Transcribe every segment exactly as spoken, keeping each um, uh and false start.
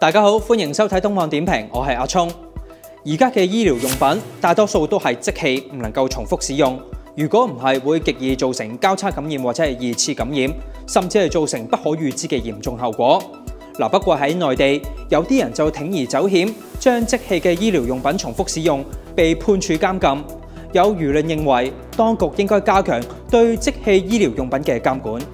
大家好，歡迎收睇東網點評，我係阿聰。而家嘅醫療用品大多數都係即棄，唔能夠重複使用。如果唔係，會極易造成交叉感染或者係二次感染，甚至係造成不可預知嘅嚴重後果。嗱，不過喺內地，有啲人就鋌而走險，將即棄嘅醫療用品重複使用，被判處監禁。有輿論認為，當局應該加強對即棄醫療用品嘅監管。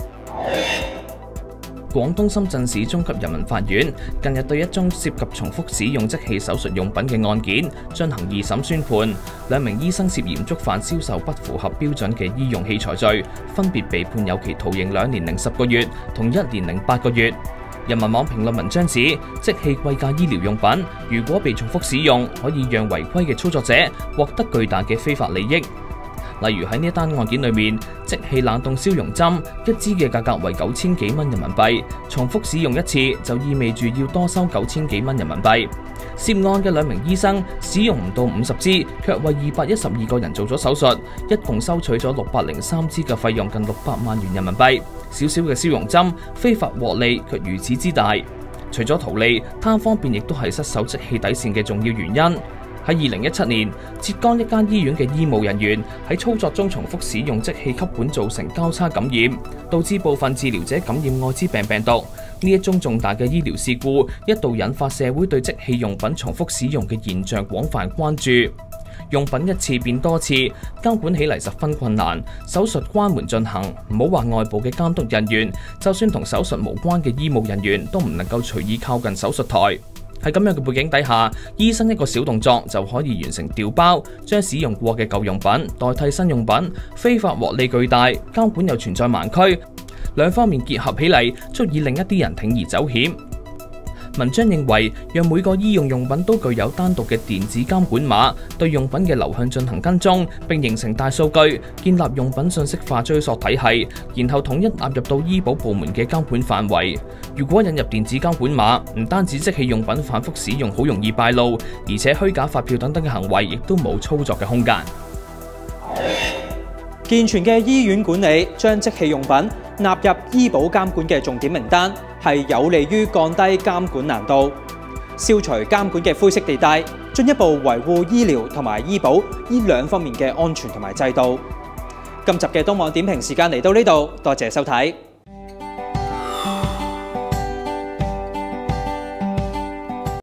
廣東深圳市中級人民法院近日對一宗涉及重複使用即棄手術用品嘅案件進行二審宣判，兩名醫生涉嫌觸犯銷售不符合標準嘅醫用器材罪，分別被判有期徒刑兩年零十個月同一年零八個月。人民網評論文章指，即棄貴價醫療用品如果被重複使用，可以讓違規嘅操作者獲得巨大嘅非法利益。例如喺呢一單案件裏面，即棄冷凍消融針一支嘅價格為九千幾蚊人民幣，重複使用一次就意味住要多收九千幾蚊人民幣。涉案嘅兩名醫生使用唔到五十支，卻為二百一十二個人做咗手術，一共收取咗六百零三支嘅費用，近六百萬元人民幣。小小嘅消融針非法獲利卻如此之大，除咗圖利，貪方便亦都係失守即棄底線嘅重要原因。喺二零一七年，浙江一間醫院嘅醫務人員喺操作中重複使用即棄吸管，造成交叉感染，導致部分治療者感染愛滋病病毒。呢一宗重大嘅醫療事故，一度引發社會對即棄用品重複使用嘅現象廣泛關注。用品一次變多次，監管起嚟十分困難。手術關門進行，唔好話外部嘅監督人員，就算同手術無關嘅醫務人員都唔能夠隨意靠近手術台。喺咁樣嘅背景底下，醫生一個小動作就可以完成調包，將使用過嘅舊用品代替新用品，非法獲利巨大，監管又存在盲區，兩方面結合起嚟，足以令一啲人鋌而走險。文章認為，讓每個醫用用品都具有單獨嘅電子監管碼，對用品嘅流向進行跟蹤，並形成大數據，建立用品信息化追溯體系，然後統一納入到醫保部門嘅監管範圍。如果引入電子監管碼，唔單止即棄用品反覆使用好容易敗露，而且虛假發票等等嘅行為亦都冇操作嘅空間。 健全嘅醫院管理將即棄用品納入醫保監管嘅重點名單，係有利於降低監管難度，消除監管嘅灰色地帶，進一步維護醫療同埋醫保呢兩方面嘅安全同埋制度。今集嘅東網點評時間嚟到呢度，多謝收睇。